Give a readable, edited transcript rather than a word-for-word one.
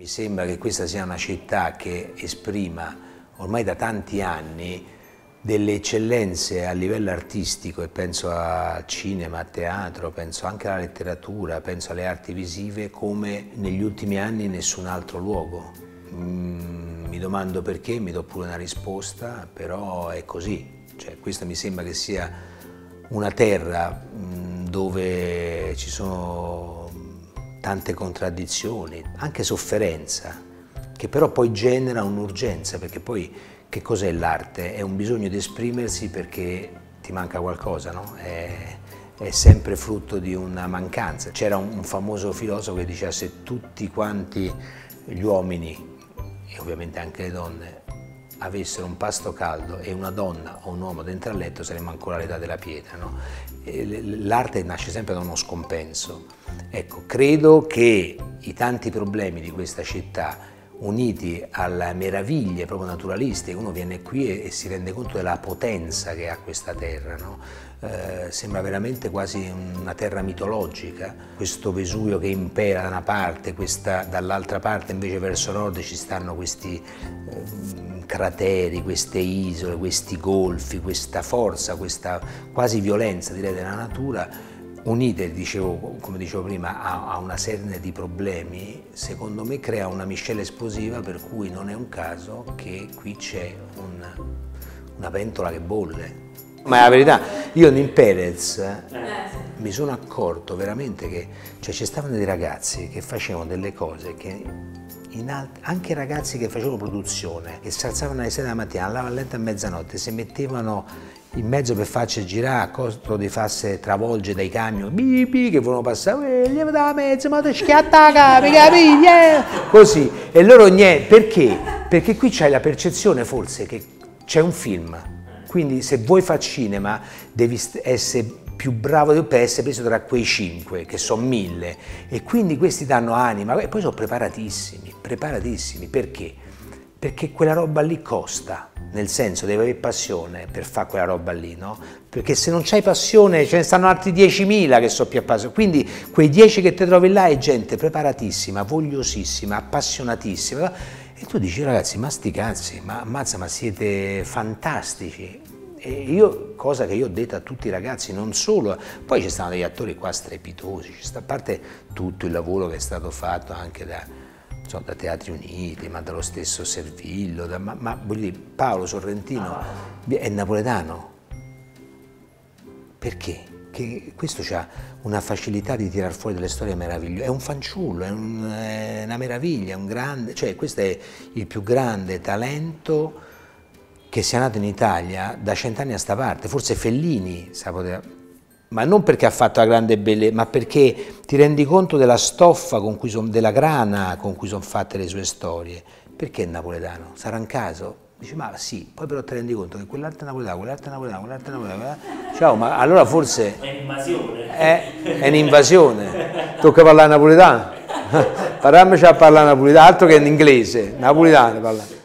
Mi sembra che questa sia una città che esprima ormai da tanti anni delle eccellenze a livello artistico, e penso a cinema, a teatro, penso anche alla letteratura, penso alle arti visive come negli ultimi anni in nessun altro luogo. Mi domando perché, mi do pure una risposta, però è così. Cioè, questa mi sembra che sia una terra dove ci sono tante contraddizioni, anche sofferenza, che però poi genera un'urgenza, perché poi che cos'è l'arte? È un bisogno di esprimersi perché ti manca qualcosa, no? È sempre frutto di una mancanza. C'era un famoso filosofo che diceva: se tutti quanti gli uomini, e ovviamente anche le donne, avessero un pasto caldo e una donna o un uomo dentro al letto, saremmo ancora all'età della pietra, no? L'arte nasce sempre da uno scompenso. Ecco, credo che i tanti problemi di questa città, uniti alle meraviglie proprio naturalistiche, uno viene qui e si rende conto della potenza che ha questa terra, no? Sembra veramente quasi una terra mitologica, questo Vesuvio che impera da una parte, dall'altra parte invece verso nord ci stanno questi crateri, queste isole, questi golfi, questa forza, questa quasi violenza, direi, della natura, unite, come dicevo prima, a una serie di problemi, secondo me crea una miscela esplosiva, per cui non è un caso che qui c'è una pentola che bolle. Ma è la verità, io in Perez mi sono accorto veramente che ci stavano dei ragazzi che facevano delle cose che anche ragazzi che facevano produzione, che si alzavano alle 6 della mattina, andavano a letto a mezzanotte, si mettevano in mezzo per farci girare a costo di farsi travolgere dai camion che volevano passare, lieva da mezzo, ma ti schiatta la capi, capi? Così, e loro niente, perché? Perché qui c'hai la percezione forse che c'è un film, quindi se vuoi fare cinema devi essere più bravo per essere preso tra quei 5, che sono 1000, e quindi questi danno anima, e poi sono preparatissimi, perché? Perché quella roba lì costa, nel senso devi avere passione per fare quella roba lì, no? Perché se non c'hai passione ce ne stanno altri 10.000 che sono più appassionati, quindi quei 10 che ti trovi là è gente preparatissima, vogliosissima, appassionatissima, e tu dici: ragazzi, ma sti cazzi, ma ammazza, ma siete fantastici. E io, cosa che io ho detto a tutti i ragazzi, non solo, poi ci stanno degli attori qua strepitosi, a parte tutto il lavoro che è stato fatto anche da Teatri Uniti, ma dallo stesso Servillo, ma voglio dire, Paolo Sorrentino è napoletano. Perché? Che questo ha una facilità di tirar fuori delle storie meravigliose, è un fanciullo, è una meraviglia, è un grande, cioè questo è il più grande talento che sia nato in Italia da 100 anni a sta parte, forse Fellini ma non perché ha fatto la grande bellezza, ma perché ti rendi conto della stoffa della grana con cui sono fatte le sue storie. Perché è napoletano? Sarà un caso? Dici: ma sì, poi però ti rendi conto che quell'altro è napoletano, quell'altro è napoletano, quell'altro è napoletano. Ciao, ma allora forse è un'invasione. È un'invasione. Tocca parlare napoletano. Parliamoci a parlare napoletano, altro che in inglese, napoletano parlare.